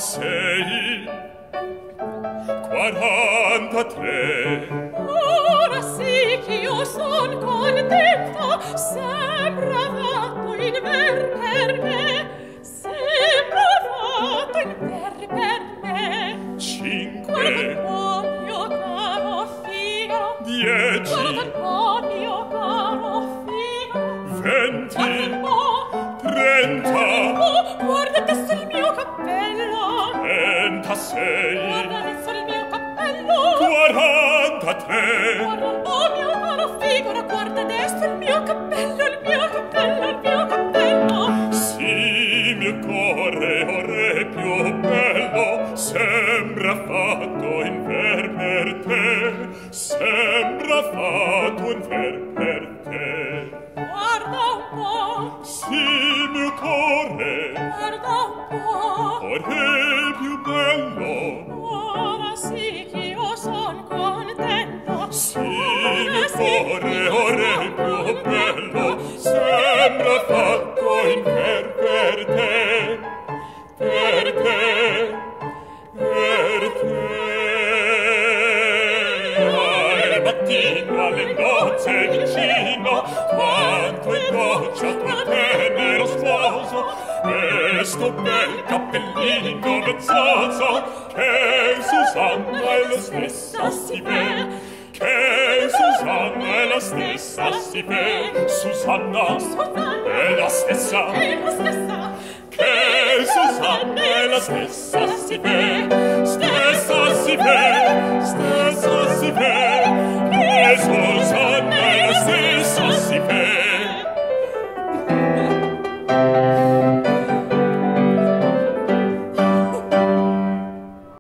36, 43. Ora sì che io son contenta, sembra fatto in ver per me, sembra fatto in ver per me. 5, Guarda un po', mio caro Figaro, 10, guarda un po', mio caro Figaro, 20, guarda un po', 30, guarda adesso il mio cappello, 36, guarda adesso il mio cappello, 43. guarda un po', mio caro Figaro, guarda adesso il mio cappello, il mio cappello, il mio cappello. Sì, mio cuore, ore più bello, sembra fatto in ver per te, sembra fatto in ver per te. Guarda un po', Sì, mio cuore, guarda un po', ore più bello. ora sì che io son contenta. Sì, mio cuore, ore più bello, sembra fatto in ver per te, per te, per te. Al mattino, alle nozze vicino, quanto è goccia tuo tenero sposo, questo bel cappellino vezzoso, che Susanna è la stessa si vede, che Susanna è la stessa si vede, Susanna è la stessa, che Susanna è la stessa si vede, stessa si vede, stessa